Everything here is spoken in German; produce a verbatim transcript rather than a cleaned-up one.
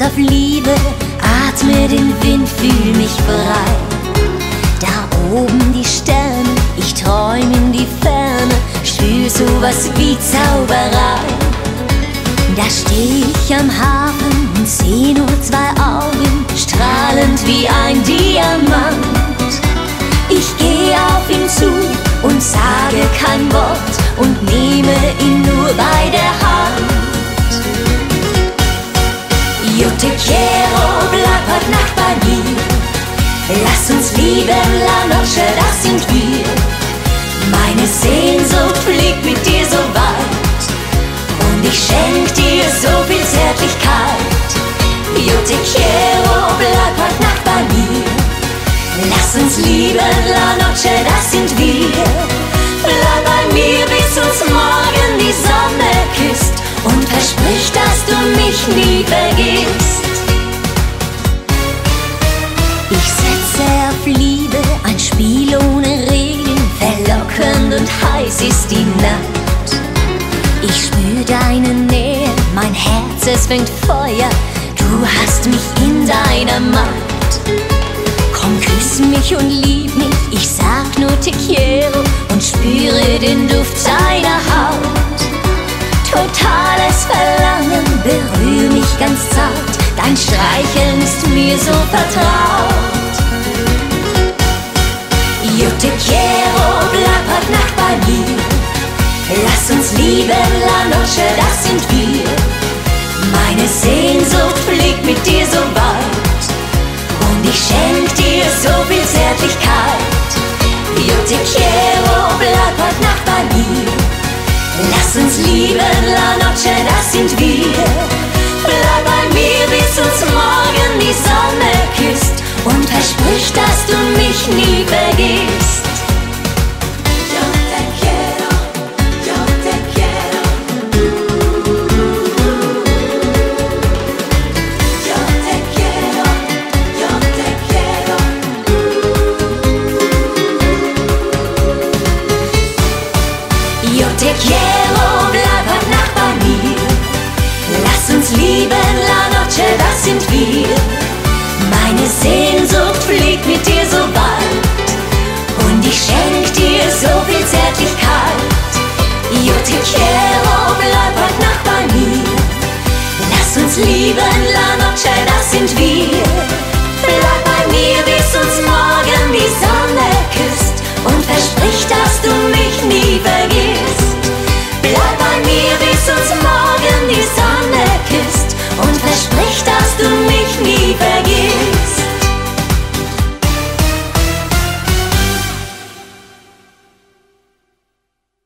auf Liebe, atme den Wind, fühl mich frei. Da oben die Sterne, ich träum in die Ferne, spür sowas wie Zauberei. Da steh ich am Hafen und seh nur zwei Augen, strahlend wie ein Diamant. Ich geh auf ihn zu und sage kein Wort und nehme ihn nur bei der Hand. Yo te quiero, bleib heut Nacht bei mir. Lass uns lieben, la noche, das sind wir. Meine Sehnsucht fliegt mit dir so weit und ich schenk dir so viel Zärtlichkeit. Yo te quiero, bleib heut Nacht bei mir. Lass uns lieben, la noche, das sind wir. Bleib bei mir, bis uns morgen die Sonne küsst und versprich, dass du mich nie vergisst. Ich setze auf Liebe, ein Spiel ohne Regeln, verlockend und heiß ist die Nacht. Ich spür deine Nähe, mein Herz, es fängt Feuer, du hast mich in deiner Macht. Komm, küss mich und lieb mich, ich sag nur te quiero und spüre den Duft deiner Haut. Totales Verlangen, berühr mich ganz zart, dein Streicheln ist mir so vertraut. Yo te quiero, bleib heut Nacht bei mir. Lass uns lieben, la noche, das sind wir. Meine Sehnsucht fliegt mit dir so weit und ich schenk dir so viel Zärtlichkeit. Yo te quiero, bleib heut Nacht bei mir. Lass uns lieben, la noche, das sind wir. Bleib bei mir, bis uns morgen die Sonne küsst und versprich, dass du mich nie vergisst. Yo te quiero, yo te quiero. Yo te quiero, yo te quiero. Yo te quiero, bleib heut Nacht bei mir. Lass uns lieben, la noche, das sind wir. Meine Sehnsucht fliegt mit dir so weit und ich schenk dir so viel Zärtlichkeit. Yo te quiero, bleib heut Nacht bei mir. Lass uns lieben, la noche, das sind wir.